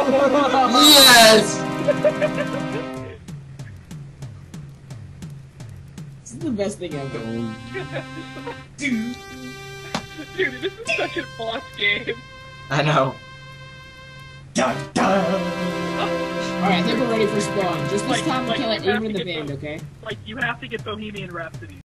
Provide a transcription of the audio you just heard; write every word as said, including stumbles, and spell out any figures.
Yes! This is the best thing ever. Dude. Dude, this is such a boss game. I know. Dun, dun. Alright, I think we're ready for spawn. Just this Like- time we like can't let you have anyone in to the get band, the- okay? Like, you have to get Bohemian Rhapsody.